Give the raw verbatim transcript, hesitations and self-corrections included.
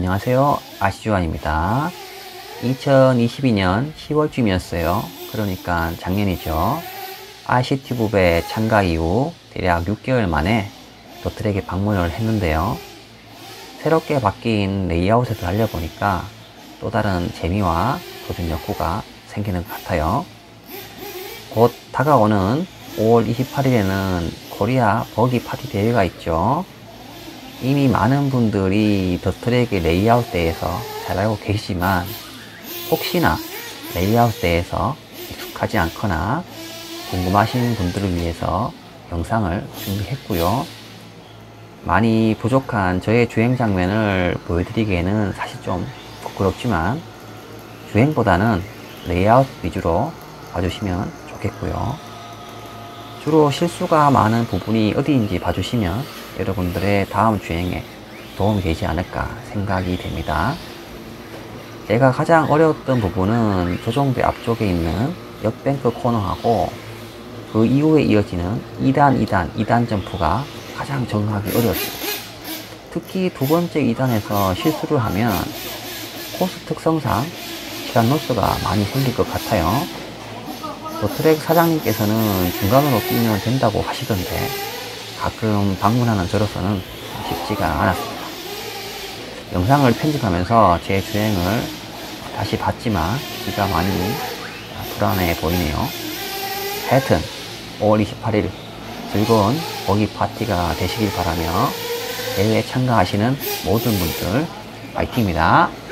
안녕하세요, 아시주환입니다. 이천이십이 년 시월쯤이었어요. 그러니까 작년이죠. 아이씨티브배 참가 이후 대략 육 개월 만에 더트랙에 방문을 했는데요. 새롭게 바뀐 레이아웃을 달려보니까 또 다른 재미와 도전 욕구가 생기는 것 같아요. 곧 다가오는 오월 이십팔일에는 코리아 버기 파티 대회가 있죠. 이미 많은 분들이 더트랙의 레이아웃 대해서 잘 알고 계시지만 혹시나 레이아웃 대해서 익숙하지 않거나 궁금하신 분들을 위해서 영상을 준비했고요. 많이 부족한 저의 주행 장면을 보여드리기에는 사실 좀 부끄럽지만 주행보다는 레이아웃 위주로 봐주시면 좋겠고요. 주로 실수가 많은 부분이 어디인지 봐주시면 여러분들의 다음 주행에 도움이 되지 않을까 생각이 됩니다. 제가 가장 어려웠던 부분은 조종배 앞쪽에 있는 역뱅크 코너하고 그 이후에 이어지는 이 단, 이 단, 이 단 점프가 가장 적응하기 어려웠습니다. 특히 두 번째 이 단에서 실수를 하면 코스 특성상 시간 로스가 많이 생길 것 같아요. 더트랙 사장님께서는 중간으로 끼면 된다고 하시던데 가끔 방문하는 저로서는 쉽지가 않았습니다. 영상을 편집하면서 제 주행을 다시 봤지만 귀가 많이 불안해 보이네요. 하여튼 오월 이십팔일 즐거운 버기 파티가 되시길 바라며 대회에 참가하시는 모든 분들 파이팅입니다.